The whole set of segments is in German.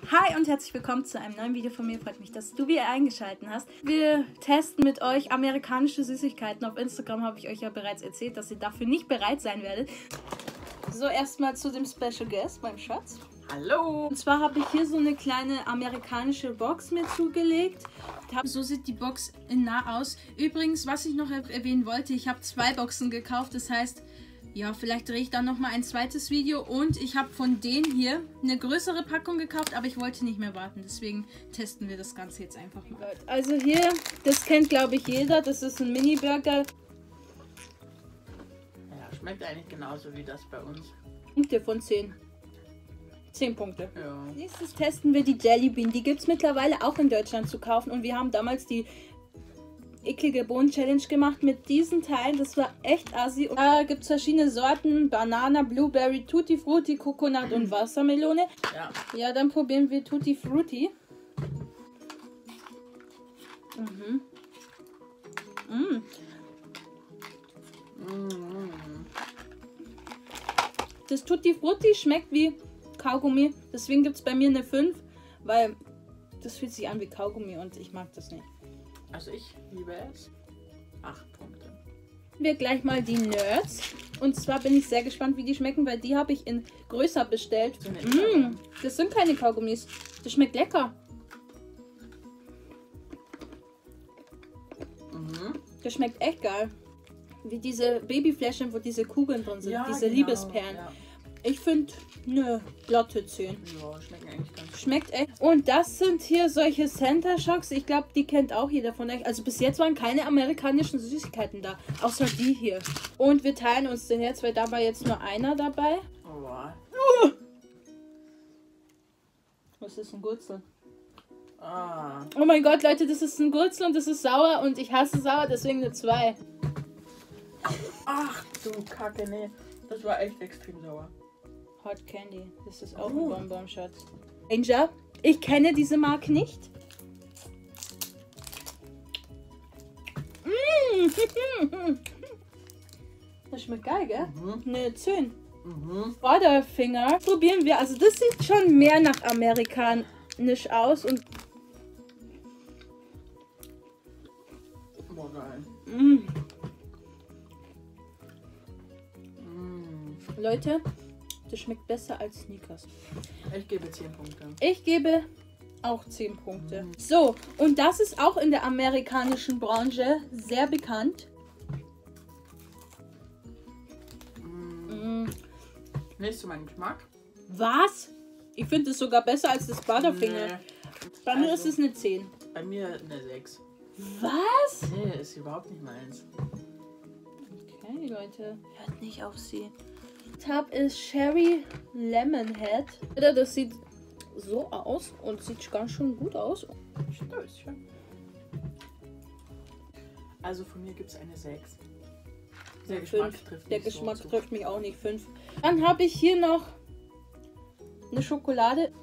Hi und herzlich willkommen zu einem neuen Video von mir. Freut mich, dass du wieder eingeschaltet hast. Wir testen mit euch amerikanische Süßigkeiten. Auf Instagram habe ich euch ja bereits erzählt, dass ihr dafür nicht bereit sein werdet. So, erstmal zu dem Special Guest, meinem Schatz. Hallo! Und zwar habe ich hier so eine kleine amerikanische Box mir zugelegt. So sieht die Box in nah aus. Übrigens, was ich noch erwähnen wollte, ich habe 2 Boxen gekauft. Das heißt, ja, vielleicht drehe ich dann nochmal ein zweites Video. Und ich habe von denen hier eine größere Packung gekauft, aber ich wollte nicht mehr warten. Deswegen testen wir das Ganze jetzt einfach mal. Also hier, das kennt glaube ich jeder. Das ist ein Mini-Burger. Ja, schmeckt eigentlich genauso wie das bei uns. Punkte von 10. 10 Punkte. Ja. Nächstes testen wir die Jelly Bean. Die gibt es mittlerweile auch in Deutschland zu kaufen. Und wir haben damals die eklige Bohnen-Challenge gemacht mit diesen Teilen. Das war echt assi. Und da gibt es verschiedene Sorten. Banana, Blueberry, Tutti Frutti, Coconut und Wassermelone. Ja, dann probieren wir Tutti Frutti. Das Tutti Frutti schmeckt wie Kaugummi. Deswegen gibt es bei mir eine 5. Weil das fühlt sich an wie Kaugummi und ich mag das nicht. Also ich liebe es. 8 Punkte. Wir gleich mal die Nerds. Und zwar bin ich sehr gespannt, wie die schmecken, weil die habe ich in größer bestellt. Das sind keine Kaugummis. Das schmeckt lecker. Das schmeckt echt geil. Wie diese Babyfläschchen, wo diese Kugeln drin sind. Ja, diese genau. Liebesperlen. Ja. Ich finde eine glatte 10. Ja, schmecken eigentlich ganz gut. Schmeckt echt. Und das sind hier solche Center Shocks. Ich glaube, die kennt auch jeder von euch. Also bis jetzt waren keine amerikanischen Süßigkeiten da. Außer die hier. Und wir teilen uns den jetzt, weil da war jetzt nur einer dabei. Oh, wow. Was ist ein Gurzel? Ah. Oh mein Gott, Leute, das ist ein Gurzel und das ist sauer. Und ich hasse sauer, deswegen eine 2. Ach du Kacke, nee. Das war echt extrem sauer. Hot Candy. Das ist auch ein Bonbon, Schatz. Ranger. Ich kenne diese Marke nicht. Das schmeckt geil, gell? Eine 10. Butterfinger. Probieren wir. Also das sieht schon mehr nach amerikanisch aus. Und Boah, geil. Leute, das schmeckt besser als Snickers. Ich gebe 10 Punkte. Ich gebe auch 10 Punkte. So, und das ist auch in der amerikanischen Branche sehr bekannt. Nicht zu meinem Geschmack. Was? Ich finde es sogar besser als das Butterfinger. Nee. Bei mir ist es eine 10. Bei mir eine 6. Was? Nee, ist überhaupt nicht meins. Okay, Leute. Hört nicht auf sie. Tab ist Sherry Lemon Head. Das sieht so aus und sieht ganz schön gut aus. Stößchen. Also von mir gibt es eine 6. Der Geschmack trifft mich. Der Geschmack trifft mich auch nicht. 5. Dann habe ich hier noch eine Schokolade.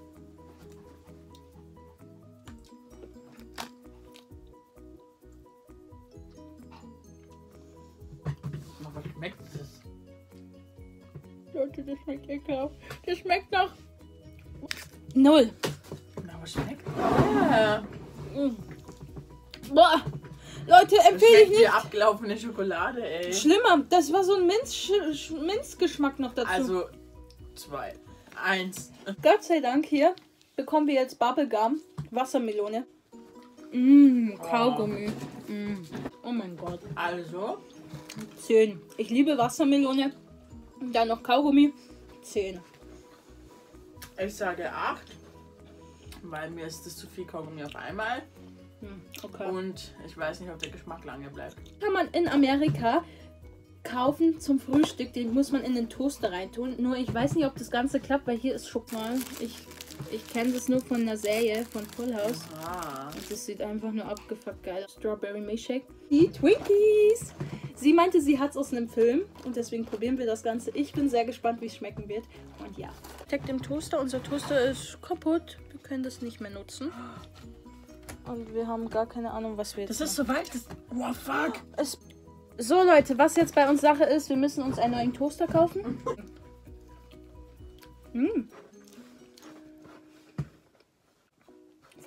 Aber schmeckt es? Leute, das schmeckt ekelhaft. Das schmeckt nach 0. Aber schmeckt? Ja. Boah. Leute, empfehle ich Die nicht. abgelaufene Schokolade, ey. Schlimmer. Das war so ein Minzgeschmack noch dazu. Also 2. 1. Gott sei Dank hier bekommen wir jetzt Bubblegum. Wassermelone. Kaugummi. Oh mein Gott. Also 10. Ich liebe Wassermelone. Und dann noch Kaugummi. 10. ich sage 8. Weil mir ist das zu viel Kaugummi auf einmal. Okay. Und ich weiß nicht, ob der Geschmack lange bleibt. Kann man in Amerika kaufen zum Frühstück. Den muss man in den Toaster reintun. Nur ich weiß nicht, ob das Ganze klappt, weil hier ist Schokolade. Ich kenne das nur von einer Serie von Full House. Und das sieht einfach nur abgefuckt geil aus. Strawberry Milkshake. Die Twinkies. Sie meinte, sie hat es aus einem Film. Und deswegen probieren wir das Ganze. Ich bin sehr gespannt, wie es schmecken wird. Und ja. Steckt im Toaster. Unser Toaster ist kaputt. Wir können das nicht mehr nutzen. Und wir haben gar keine Ahnung, was wir jetzt Das ist so weit. Oh, fuck. So Leute, was jetzt bei uns Sache ist, wir müssen uns einen neuen Toaster kaufen.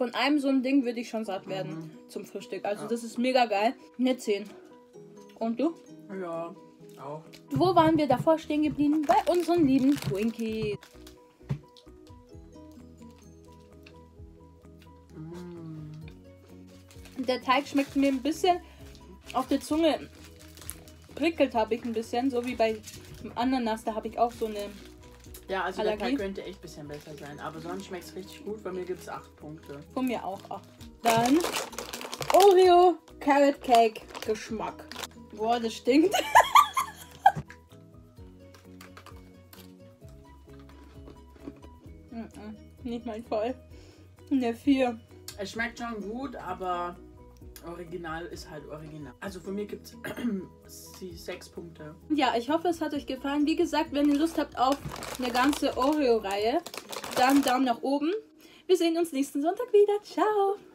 Von einem so einem Ding würde ich schon satt werden zum Frühstück. Also das ist mega geil. Eine 10. Und du? Ja, auch. Wo waren wir davor stehen geblieben? Bei unseren lieben Twinkies. Der Teig schmeckt mir ein bisschen auf der Zunge. Prickelt habe ich ein bisschen, so wie bei Ananas. Da habe ich auch so eine Ja, also Allergie. der Teig könnte echt ein bisschen besser sein. Aber sonst schmeckt es richtig gut. Bei mir gibt es 8 Punkte. Von mir auch 8. Dann Oreo Carrot Cake Geschmack. Boah, das stinkt. Nicht mal voll. Eine 4. Es schmeckt schon gut, aber Original ist halt Original. Also von mir gibt es 6 Punkte. Ja, ich hoffe, es hat euch gefallen. Wie gesagt, wenn ihr Lust habt auf eine ganze Oreo-Reihe, dann Daumen nach oben. Wir sehen uns nächsten Sonntag wieder. Ciao!